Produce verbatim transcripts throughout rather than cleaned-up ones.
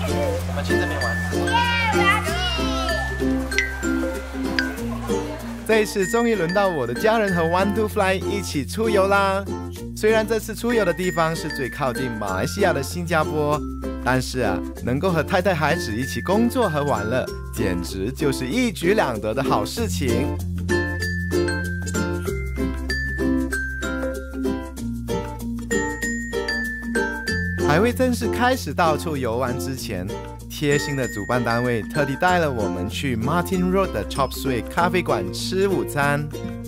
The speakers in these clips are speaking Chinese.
我们去这边玩。 耶，我要去。 这一次终于轮到我的家人和 One Two Fly 一起出游啦！虽然这次出游的地方是最靠近马来西亚的新加坡，但是啊，能够和太太孩子一起工作和玩乐，简直就是一举两得的好事情。还未正式开始到处游玩之前，贴心的主办单位特地带了我们去 Martin Road 的 Chopsuey Cafe 馆吃午餐。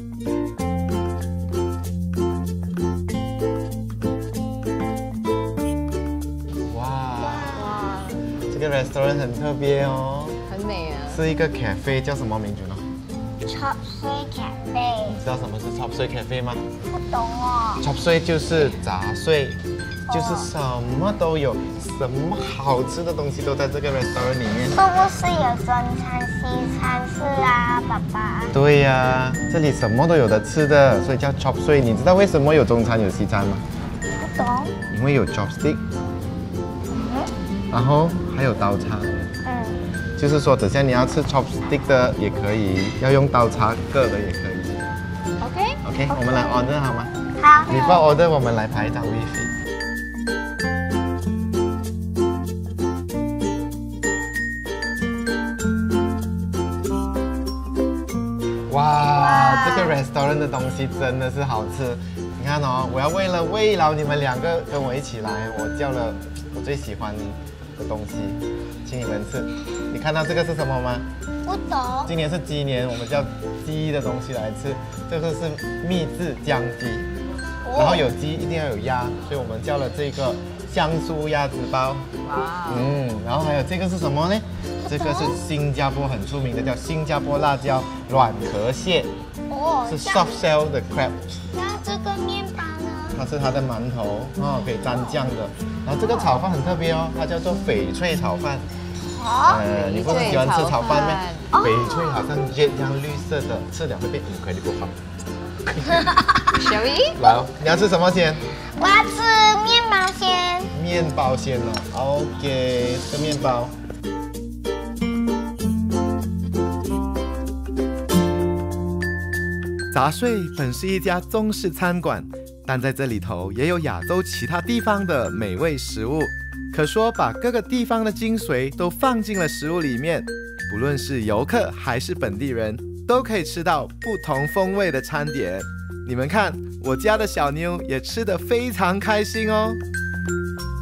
哇，这个 restaurant 很特别哦， 很美啊， 是一个 cafe， 叫什么名字呢？ Chopsuey Cafe。 你知道什么是 Chopsuey Cafe 吗？ 不懂哦。 Chopsuey 就是杂碎。就是什么都有，什么好吃的东西都在这个 restaurant 里面。 是不是有中餐、西餐是啊，爸爸？ 对呀、啊，这里什么都有的吃的，所以叫 Chopsuey。你知道为什么有中餐有西餐吗？ 不懂。 因为有 chopstick，、嗯、然后还有刀叉。嗯，就是说，等下你要吃 chopstick 的也可以，要用刀叉个的也可以。 OK OK， 我们来 order 好吗？ 好。 你报 order， 我们来排一张 wifi。哇，这个 restaurant 的东西真的是好吃。你看哦，我要为了慰劳你们两个跟我一起来，我叫了我最喜欢的东西，请你们吃。你看到这个是什么吗？ 不懂。 今年是鸡年，我们叫鸡的东西来吃。这个是秘制姜鸡，然后有鸡一定要有鸭，所以我们叫了这个香酥鸭子包。哇。嗯，然后还有这个是什么呢？这个是新加坡很出名的，叫新加坡辣椒软壳蟹，哦，是 soft shell 的 crab。 那这个面包呢？ 它是它的馒头，哦，可以沾酱的。然后这个炒饭很特别哦，它叫做翡翠炒饭。哦，呃，你不是喜欢吃炒饭吗？翡翠好像这样绿色的，吃了会变 incredible 好。 小鱼， 来哦，你要吃什么先？ 我要吃面包先。 面包先哦 ，OK， 这个面包。杂碎本是一家中式餐馆，但在这里头也有亚洲其他地方的美味食物，可说把各个地方的精髓都放进了食物里面，不论是游客还是本地人，都可以吃到不同风味的餐点。你们看，我家的小妞也吃得非常开心哦。